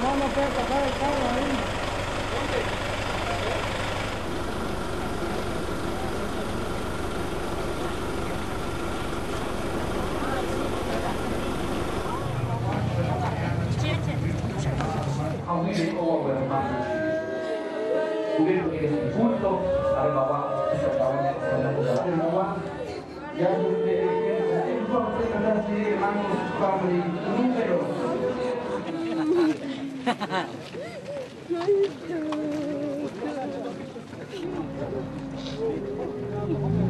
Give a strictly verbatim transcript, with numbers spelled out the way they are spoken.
no puede sacar el carro ahí. Aunque o Guatemala, tuvieron que decir punto, a ver, papá, se acaba de hacer la cosa de Moa, ya que el juego de tratar de manos para el número.